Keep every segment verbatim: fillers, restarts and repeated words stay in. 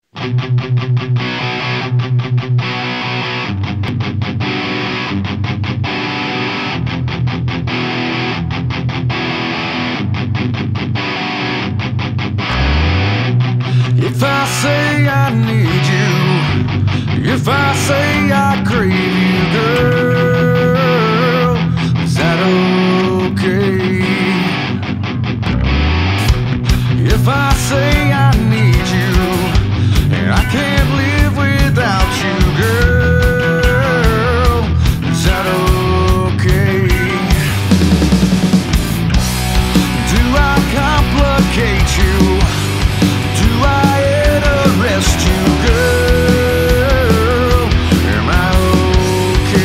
If I say I need you, if I say I crave you, girl, is that okay? If I say I need you, and I can't live without you, girl, is that okay? Do I complicate you? Do I interest you, girl? Am I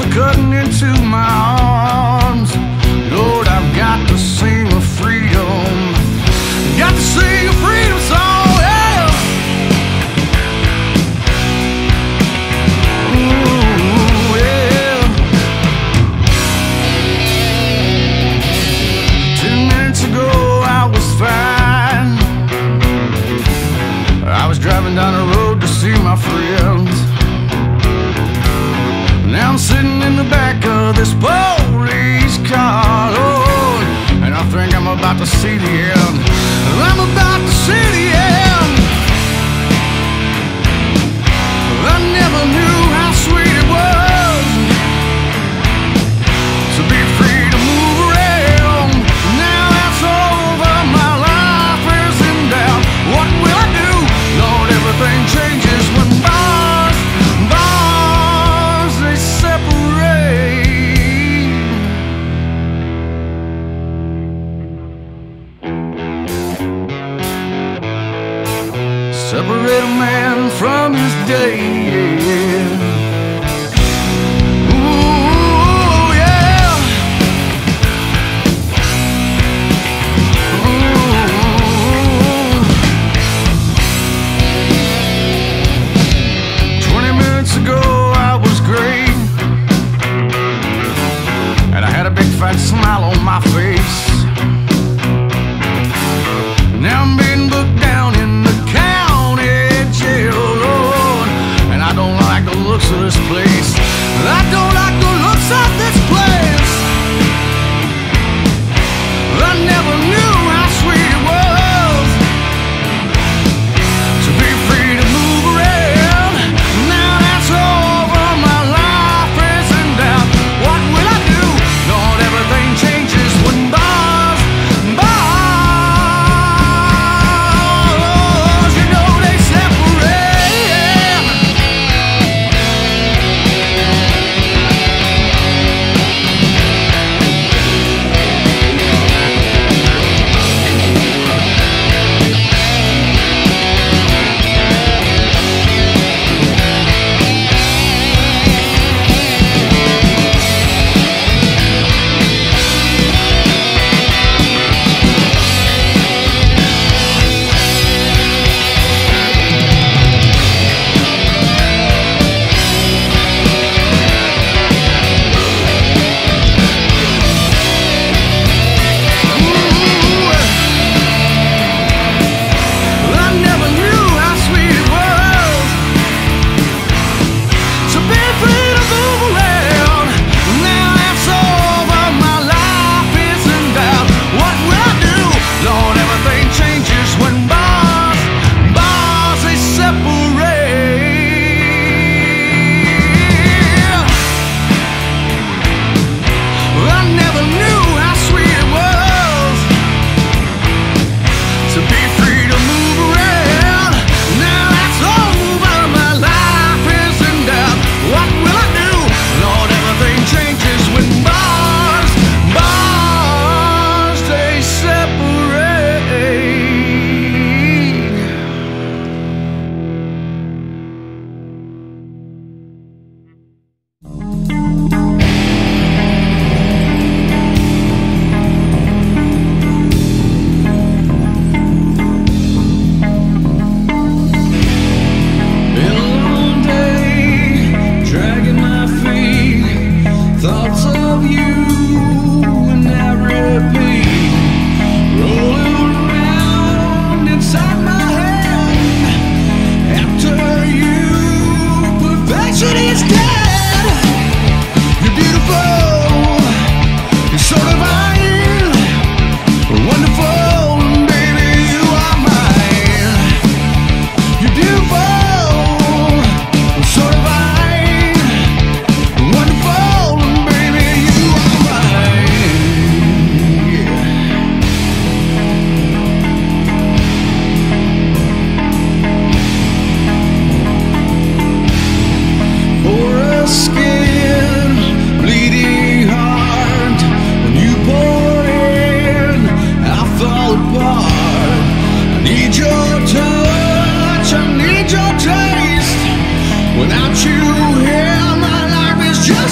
are cutting into my arms. Lord, I've got to sing of freedom. Got to sing a freedom song, yeah. Ooh, yeah. Ten minutes ago I was fine. I was driving down the road to see my friends. Now I'm sitting in the back of this police car, Lord, and I think I'm about to see the end. I'm about to see the end. I never knew how sweet it was to be free to move around. Now that's over, my life is in doubt. What will I do? Lord, everything changes when bars, bars, they separate. Separate a man from his day, yeah. Ooh, yeah. Ooh. Twenty minutes ago I was great, and I had a big fat smile on my face. Now I'm being booked down in the county jail, Lord, and I don't like the looks of this place. I don't like the looks of this place. I never knew how sweet it was to be free to move around. Now that's over, my life is in doubt. What will I do? Lord, everything changes when bars, bars, you know they separate. I never knew how sweet it was to be free to move around. Now that's over, my life is in doubt. What will I do? Lord, everything changes when bars, bars, they separate. I never knew how sweet it was to be free to move around. Now that's over, my life is in doubt. What will I do? Lord, everything changes when bars, bars, they separate. Been a long day, dragging my feet. Thoughts of you and that repeat, rolling around inside my head. After you, perfection is dead. You're beautiful, you're so divine, wonderful, baby, you are mine. You're beautiful, so divine, wonderful, baby, you are mine. Yeah. Porous skin, bleeding heart. When you pour in, I fall apart. I need your touch, I need your taste. Without you here, my life is just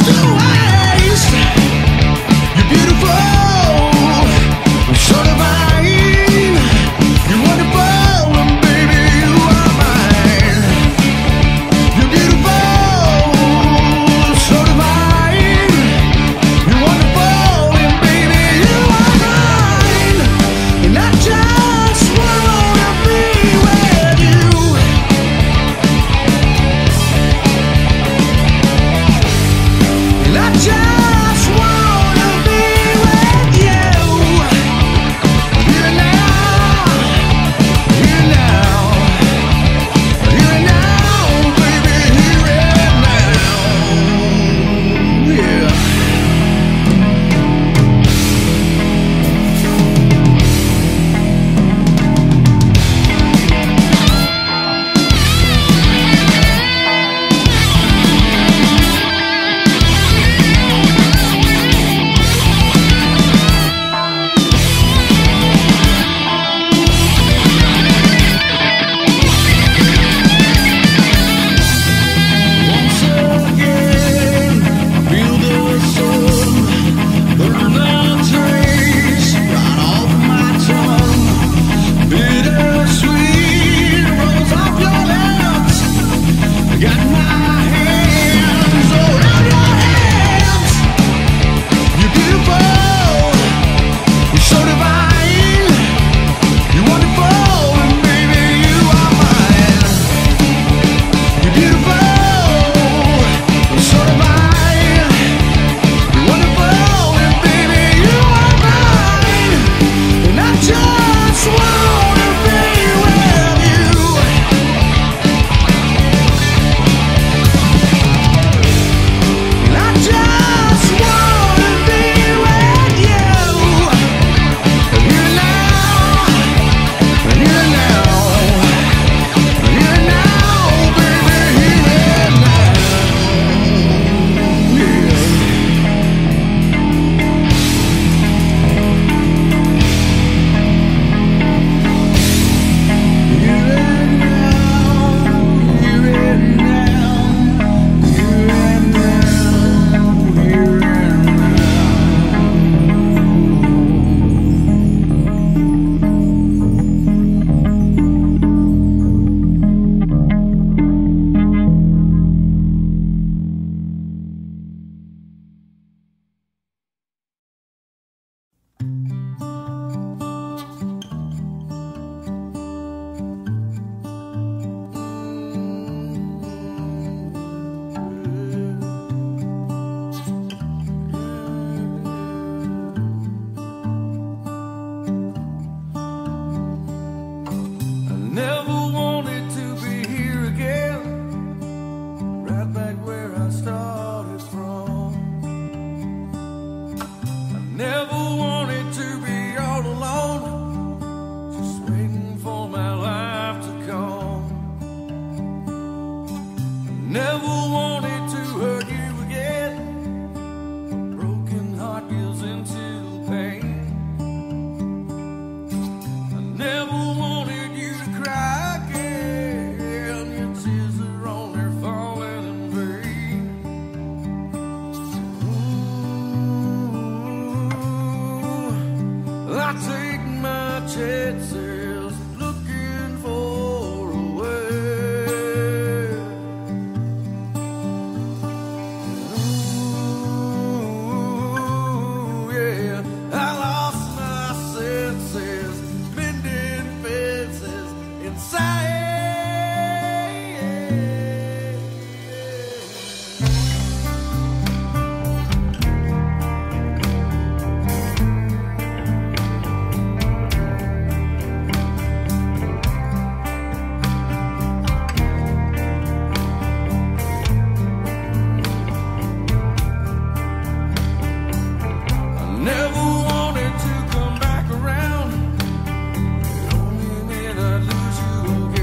Never wanted to come back around. It only meant I'd lose you again.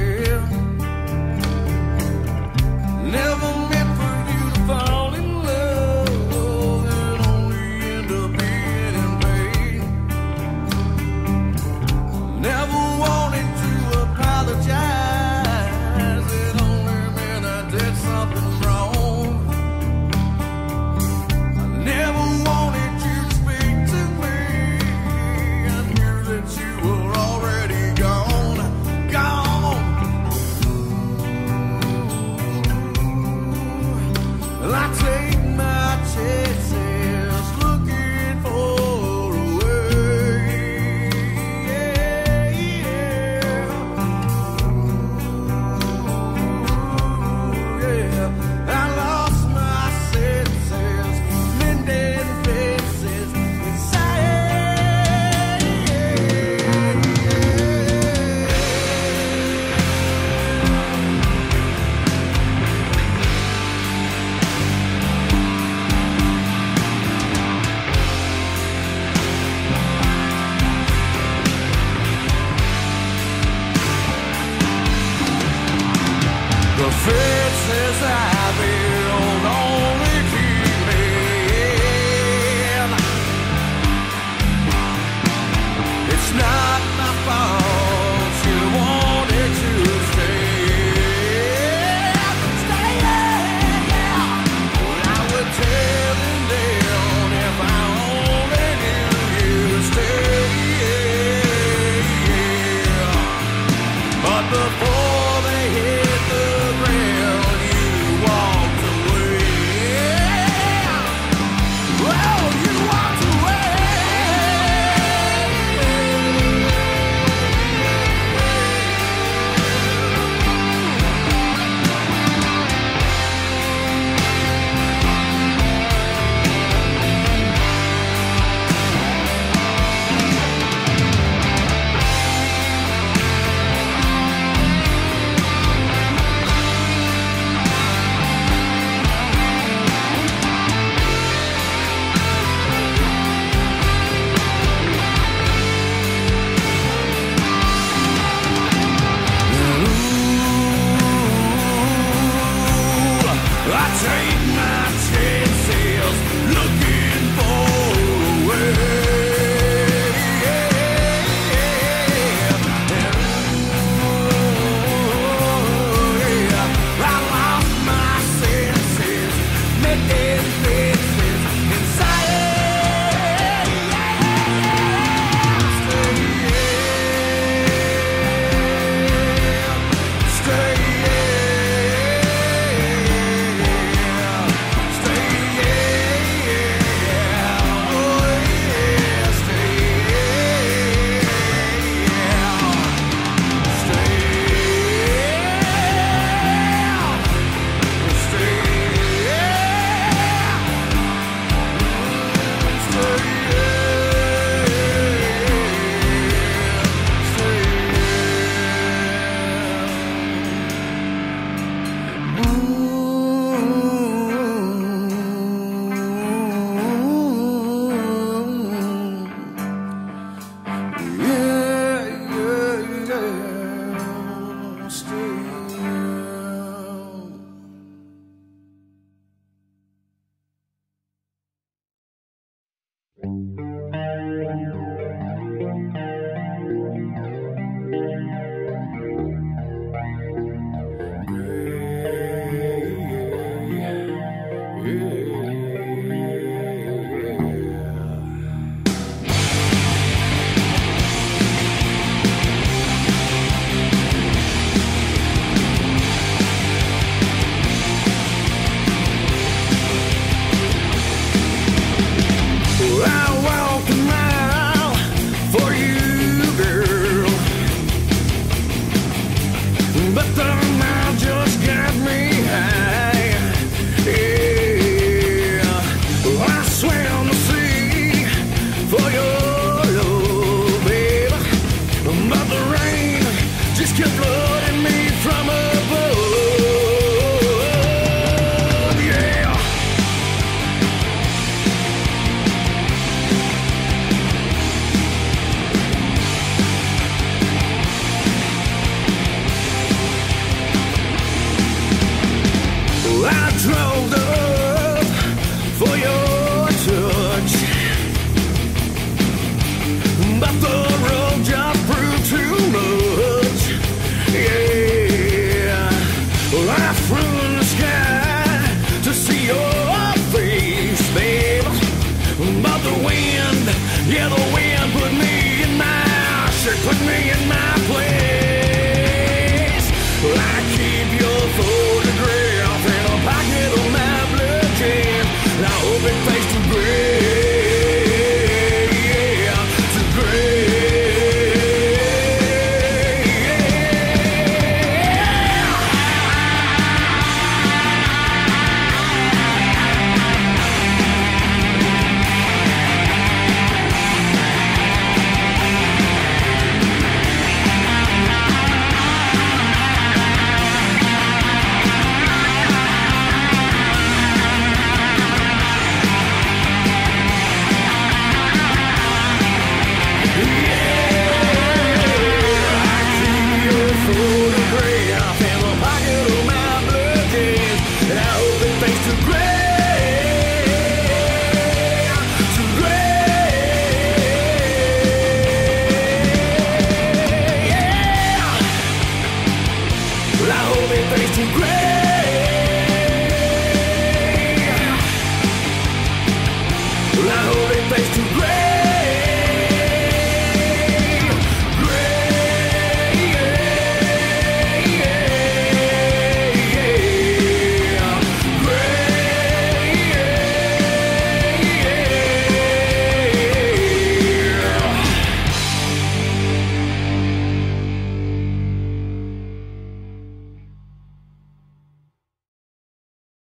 The fences I build only keep me in. It's not my fault you wanted to stay. Stay, yeah. Well, I would tear them down if I only knew you'd stay. But before they hit the ground, you walked away. Well, you walked away. I take my chances looking for a way. And ooh, yeah, I lost my senses, making faces inside. Stay, stay. Open face to gray, yeah, to gray. me face to grace.